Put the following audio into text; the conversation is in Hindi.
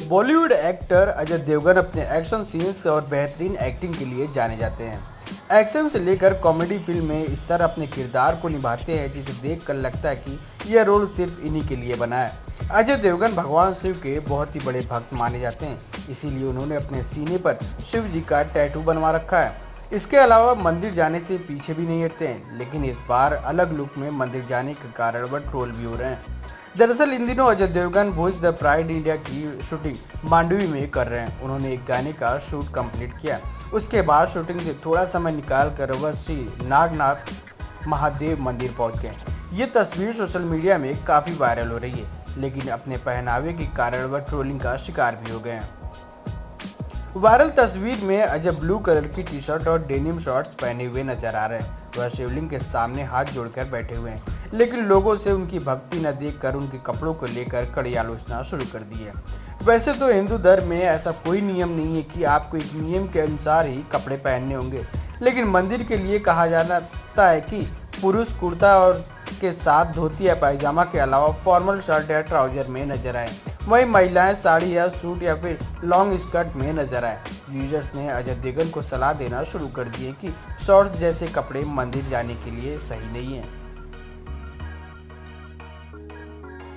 बॉलीवुड एक्टर अजय देवगन अपने एक्शन सीन्स और बेहतरीन एक्टिंग के लिए जाने जाते हैं। एक्शन से लेकर कॉमेडी फिल्म में इस तरह अपने किरदार को निभाते हैं जिसे देखकर लगता है कि यह रोल सिर्फ इन्हीं के लिए बना है। अजय देवगन भगवान शिव के बहुत ही बड़े भक्त माने जाते हैं, इसीलिए उन्होंने अपने सीने पर शिव जी का टैटू बनवा रखा है। इसके अलावा मंदिर जाने से पीछे भी नहीं हटते हैं, लेकिन इस बार अलग लुक में मंदिर जाने के कारण वह ट्रोल भी हो रहे हैं। दरअसल इन दिनों Ajay Devgn Bhuj the pride India की शूटिंग मांडवी में कर रहे हैं। उन्होंने एक गाने का शूट कंप्लीट किया। उसके बाद शूटिंग से थोड़ा समय निकाल कर वह श्री नागनाथ महादेव मंदिर पहुंच गए। ये तस्वीर सोशल मीडिया में काफ़ी वायरल हो रही है, लेकिन अपने पहनावे के कारण वह ट्रोलिंग का शिकार भी हो गए हैं। वायरल तस्वीर में अजय ब्लू कलर की टी शर्ट और डेनिम शॉर्ट्स पहने हुए नजर आ रहे हैं। वह शिवलिंग के सामने हाथ जोड़कर बैठे हुए हैं, लेकिन लोगों से उनकी भक्ति न देखकर उनके कपड़ों को लेकर कड़ी आलोचना शुरू कर दी है। वैसे तो हिंदू धर्म में ऐसा कोई नियम नहीं है कि आपको एक नियम के अनुसार ही कपड़े पहनने होंगे, लेकिन मंदिर के लिए कहा जाता है कि पुरुष कुर्ता और के साथ धोती या पायजामा के अलावा फॉर्मल शर्ट या ट्राउजर में नजर आए, वहीं महिलाएं साड़ी या सूट या फिर लॉन्ग स्कर्ट में नजर आए। यूजर्स ने अजय देवगन को सलाह देना शुरू कर दी है कि शॉर्ट्स जैसे कपड़े मंदिर जाने के लिए सही नहीं है।